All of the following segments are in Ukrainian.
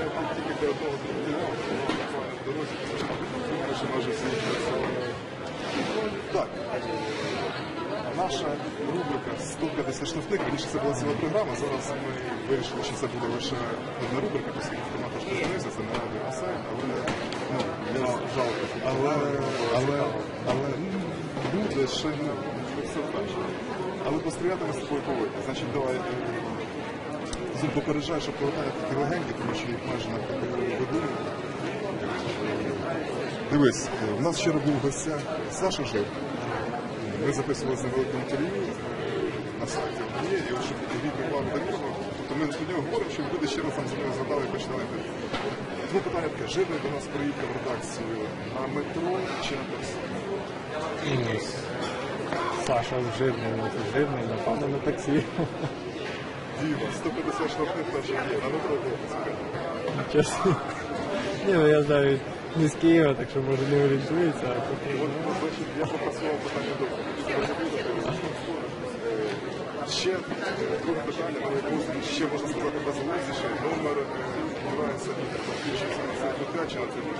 тільки для одного в дорозі, тому що може всі так. Наша рубрика 150 штрафних, раніше це була ціла програма, зараз ми вирішили, що це буде лише одна рубрика, оскільки формат трошки змінився, це не радіо, а сайт, але буде ще не все краще. Але постріляти ми з тобою повинні. Значить, давай Зуб попереджає, що повертає такі легенькі, тому що їх майже на видумали. Дивись, в нас вчора був гостя Саша Жив. Ми записували з невеликим інтерв'ю на сайті однієї, і от щоб відповідний план до нього, тобто ми до нього говоримо, щоб люди ще раз там за нього згадали і почали інтерв'ю. Тому питання таке, Жирний до нас приїхав в редакцію на метро чи на таксі? Саша Жирний, напевно, на таксі. Діва, 150 штрафних перших є, на метро було посмотрели. Чесно. Ні, ну я знаю, не з Києва, так що може не орієнтується. Значить, я попрацював питання до ще друге питання, на яку ще можна сказати безголовніше, номер називається включився на цифру 5 чи на цифру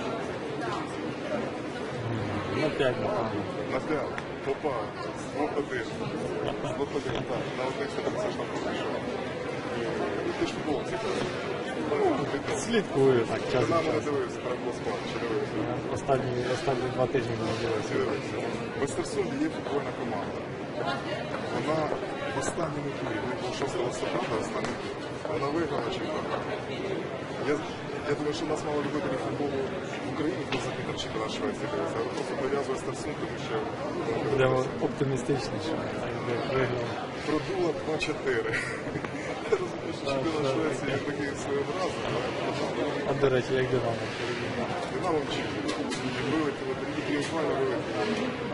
6? На 5, напевно. На 5. Попа, з 2-1. З 2-1, так. На одних 150 штрафів. Ти ж футбол цікавий. Слідкую так, час від Нам не часу. дивився, треба було спати, чи дивився? Останні 2 тижні не дивився. В Естерсунді є футбольна команда. Вона в останньому турі, вони були 6 листопада, останній тур. Вона виграла чемпіонат. Я думаю, що в нас мало любителів футболу в Україні, хто закидав чемпіонат Швеції дивиться, але просто пов'язує Естерсунд, тому що... Будемо оптимістичніше, так як виграв. Продула 2-4. Я розумію, що чемпіонат Швеції є такий своєобразний, але... А до речі, як Динамо? Динамо вилетіло, тоді тріумфально вилетіло.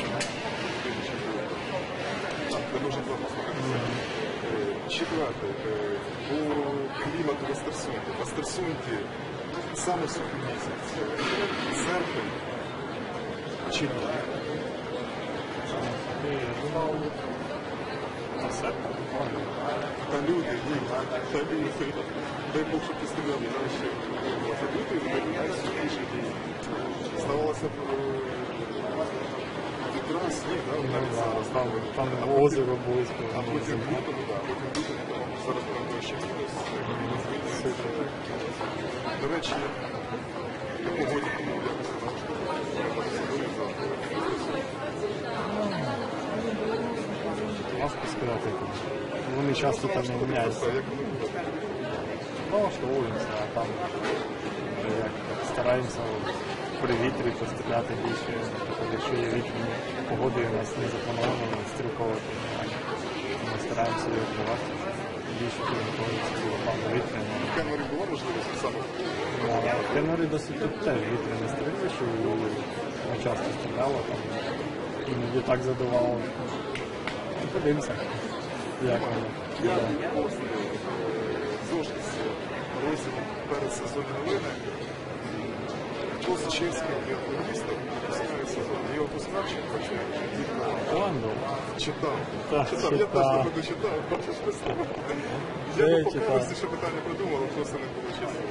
Так, не можна два послухати. Четверте, по клімату в Естерсунді. В Естерсунді саме сухий місяць. Серпень чи ні? Та люди, ні, та люди. Дай Бог, щоб ти стріляв краще. Це люди, найсухіші дії. Здавалося б, якраз сніг, навіть зараз. Там озеро близько. А потім літом, так, потім літом, зараз буде ще мінус. До речі, по погоді, тому якось Важко сказати. Вони часто там не міняються. Налаштовуємося, а там як, стараємося при вітрі постріляти більше. Якщо є вітряні погоди, у нас не заплановано стрілковувати. Ми стараємося її відбивати. Більше підготовитися до пану вітряного. В Кенмері була можливість саме? В Кенмері досить тут теж вітряне стрільбище, і часто стріляло, там іноді так задавало. Подивимося, як воно. Я зошки з розділом передсезонні новини. Хто з чеським біатлоністом випускає сезон? Його пускав чи хоче? Ландов. Читав. Так, Я теж напевно читав. Бачиш, виставив. Я би по користі ще питання придумав, але просто не було часу.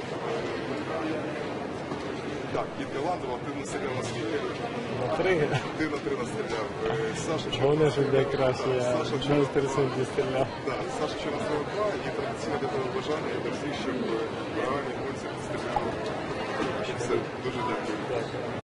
Так, Ідка Ландова, ти настріляв на скільки? На 3. Ти на 3 настріляв. Саша Вони ж де краще, я на Естерсунді стріляв. Так, Саша ще на 42, і традиційне для того бажання, і для всіх, щоб реальні гонці стріляли. Все, дуже дякую.